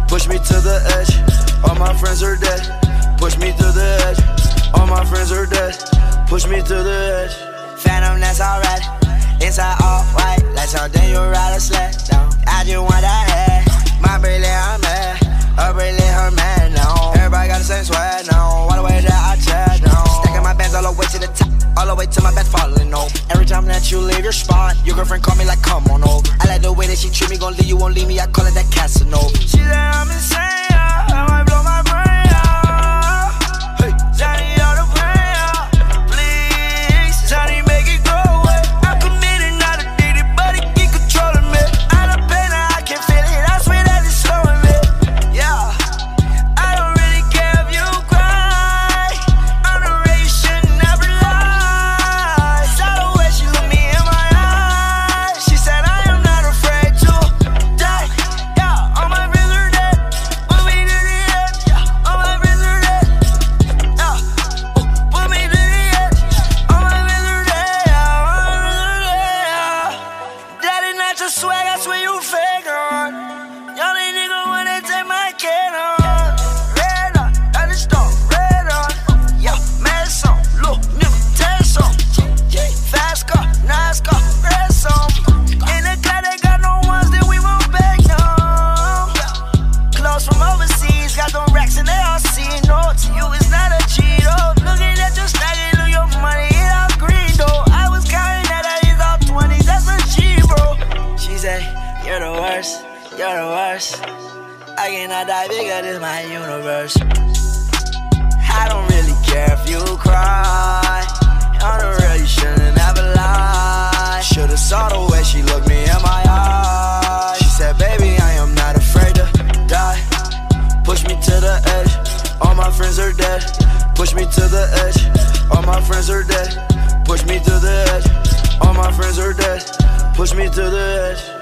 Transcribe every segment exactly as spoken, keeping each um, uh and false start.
push me to the edge. All my friends are dead, push me to the edge. All my friends are dead, push me to the edge. Phantom, that's alright. Inside all white, like something you ride a sled down. I just want that head. My bracelet, I'm mad. Her bracelet, her man, no. Everybody got the same swag, no. All the way that I chat, no. Stacking my bands all the way to the top, all the way to my bed falling over. Every time that you leave your spot, your girlfriend call me like, come on over. I like the way that she treat me, gon' leave you, won't leave me. I call it that Casanova. She said I'm insane, yeah. I might blow my brain, yeah. Hey, Johnny, all the pain, yeah. Please, Johnny, make it go away. I'm committed, not addicted, but it keep controlling me. I love pain, I can feel it. I swear that it's slowing me. Yeah, I don't really care if you cry. I'm the way you should never lie. Saw the way she looked me in my eyes. She said I am not afraid to die. Yeah, all my friends are dead. Put me to the edge. Yeah, all my friends are dead. Yeah, put me to the edge. All my friends are dead. Yeah, all my friends are dead. Yeah. That is not your swag, I swear you fake on. Y'all ain't nigga wanna take my can on. Red on, I just don't red on. Yeah, mad song, look, nigga, test on. Yeah, fast car, nice car, red song. In the car, they got no ones that we won't back down. Clothes from overseas, got them racks and they all see. No, to you it's not a cheat, oh. Looking at your stack, look your money, it all green, though. I was counting that I is all twenties, that's a G, bro. She said, you're the worst, you're the worst. I cannot die bigger, this my universe. I don't really care if you cry. On the real, you shouldn't ever lie. Should've saw the way she looked me in my eyes. She said, baby, I am not afraid to die. Push me to the edge, all my friends are dead. Push me to the edge, all my friends are dead. Push me to the edge, all my friends are dead. Push me to the edge.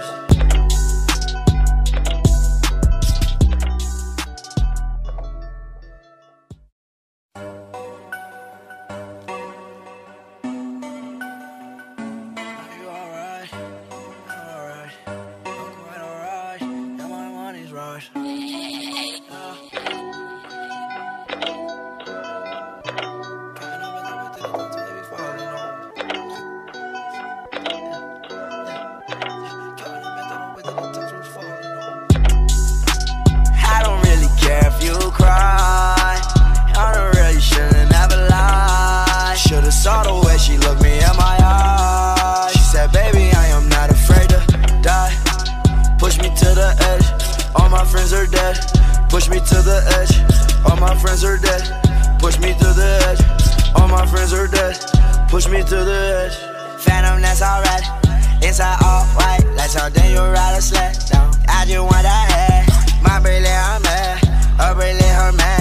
Push me to the edge, all my friends are dead. Push me to the edge, all my friends are dead. Push me to the edge. Phantom, that's alright. Inside all white, like something you ride a sled down. I just want that head. My bracelet, I'm mad. Her bracelet, her man.